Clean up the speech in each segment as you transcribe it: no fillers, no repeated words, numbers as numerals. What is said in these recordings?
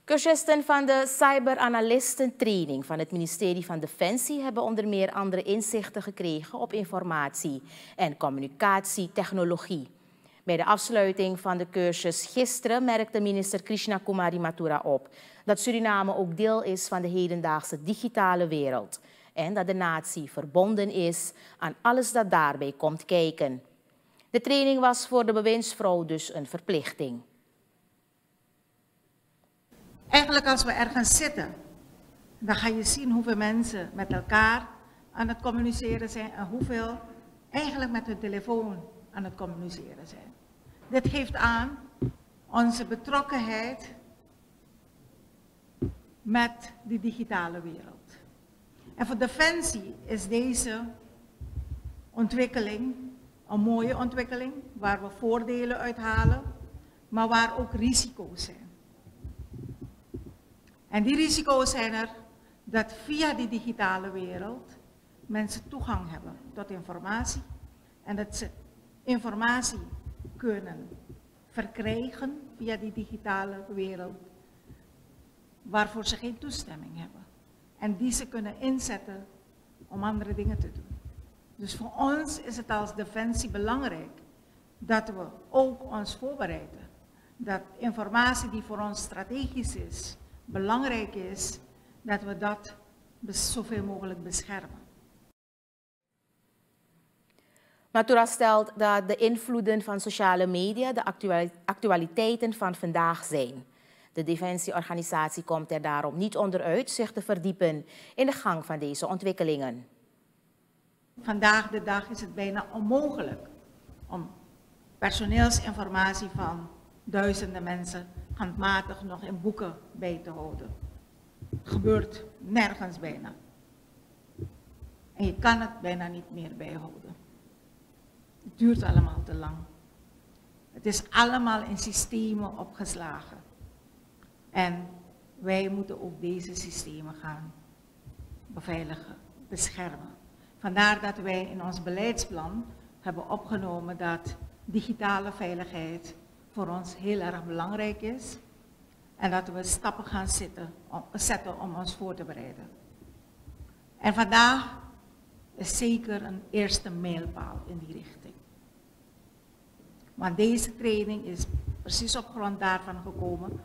Cursisten van de cyberanalystentraining van het ministerie van Defensie hebben onder meer andere inzichten gekregen op informatie- en communicatietechnologie. Bij de afsluiting van de cursus gisteren merkte minister Krishna Kumari Mathura op dat Suriname ook deel is van de hedendaagse digitale wereld en dat de natie verbonden is aan alles dat daarbij komt kijken. De training was voor de bewindsvrouw dus een verplichting. Eigenlijk als we ergens zitten, dan ga je zien hoeveel mensen met elkaar aan het communiceren zijn en hoeveel eigenlijk met hun telefoon aan het communiceren zijn. Dit geeft aan onze betrokkenheid met die digitale wereld. En voor Defensie is deze ontwikkeling een mooie ontwikkeling, waar we voordelen uithalen, maar waar ook risico's zijn. En die risico's zijn er dat via die digitale wereld mensen toegang hebben tot informatie en dat ze informatie kunnen verkrijgen via die digitale wereld waarvoor ze geen toestemming hebben. En die ze kunnen inzetten om andere dingen te doen. Dus voor ons is het als Defensie belangrijk dat we ook ons voorbereiden. Dat informatie die voor ons strategisch is, belangrijk is, dat we dat zoveel mogelijk beschermen. Mathura stelt dat de invloeden van sociale media de actualiteiten van vandaag zijn. De Defensieorganisatie komt er daarom niet onderuit zich te verdiepen in de gang van deze ontwikkelingen. Vandaag de dag is het bijna onmogelijk om personeelsinformatie van duizenden mensen handmatig nog in boeken bij te houden. Het gebeurt nergens bijna. En je kan het bijna niet meer bijhouden. Het duurt allemaal te lang. Het is allemaal in systemen opgeslagen. En wij moeten ook deze systemen gaan beveiligen, beschermen. Vandaar dat wij in ons beleidsplan hebben opgenomen dat digitale veiligheid voor ons heel erg belangrijk is. En dat we stappen gaan zetten om ons voor te bereiden. En vandaag is zeker een eerste mijlpaal in die richting. Want deze training is precies op grond daarvan gekomen.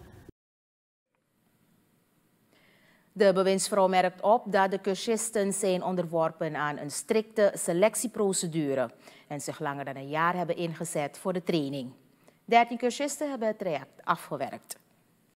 De bewindsvrouw merkt op dat de cursisten zijn onderworpen aan een strikte selectieprocedure en zich langer dan een jaar hebben ingezet voor de training. 13 cursisten hebben het traject afgewerkt.